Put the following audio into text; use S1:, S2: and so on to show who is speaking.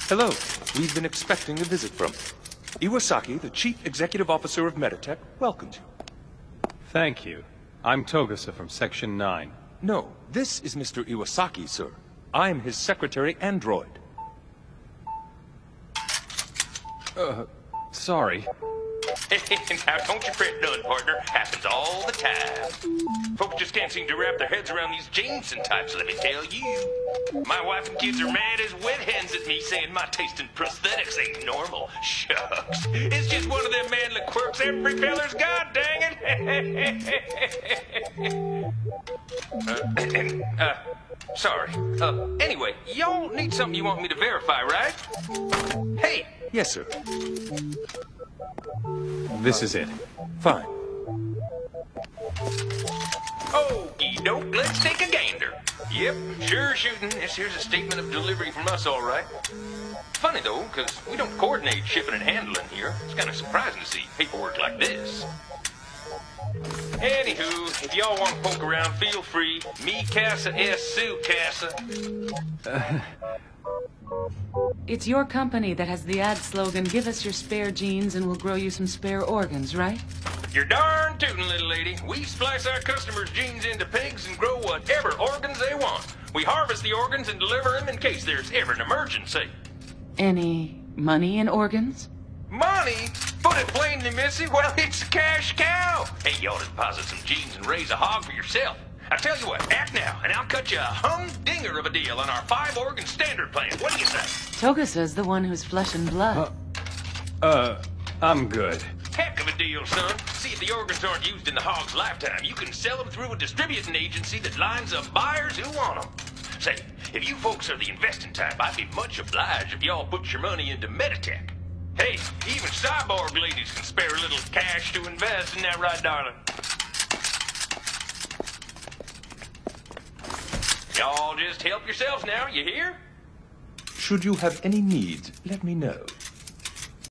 S1: Hello. We've been expecting a visit from Iwasaki, the Chief Executive Officer of Meditech, welcomes you.
S2: Thank you. I'm Togusa from Section 9.
S1: No, this is Mr. Iwasaki, sir. I'm his secretary android.
S2: Sorry.
S3: Now, don't you fret none, partner. Happens all the time. Folks just can't seem to wrap their heads around these Jameson types, let me tell you. My wife and kids are mad as wet hens at me, saying my taste in prosthetics ain't normal. Shucks. It's just one of them manly quirks every feller's got, dang it. Sorry. Anyway, y'all need something you want me to verify, right? Hey!
S1: Yes, sir.
S2: This is it.
S1: Fine.
S3: Okie doke, let's take a gander. Yep, sure shooting. This here's a statement of delivery from us, all right. Funny, though, because we don't coordinate shipping and handling here. It's kind of surprising to see paperwork like this. Anywho, if y'all want to poke around, feel free. Me casa es su casa.
S4: It's your company that has the ad slogan, "Give us your spare genes and we'll grow you some spare organs," right?
S3: You're darn tootin', little lady. We splice our customers' genes into pigs and grow whatever organs they want. We harvest the organs and deliver them in case there's ever an emergency.
S4: Any money in organs?
S3: Money? Put it plainly, missy, well, it's a cash cow. Hey, y'all deposit some genes and raise a hog for yourself. I tell you what, act now, and I'll cut you a humdinger of a deal on our 5-organ standard plan. What do you say?
S4: Togusa's the one who's flesh and blood.
S2: I'm good.
S3: Heck of a deal, son. See, if the organs aren't used in the hog's lifetime, you can sell them through a distributing agency that lines up buyers who want them. Say, if you folks are the investing type, I'd be much obliged if y'all put your money into Meditech. Hey, even cyborg ladies can spare a little cash to invest, isn't that right, darling? Y'all just help yourselves now, you hear?
S1: Should you have any needs, let me know.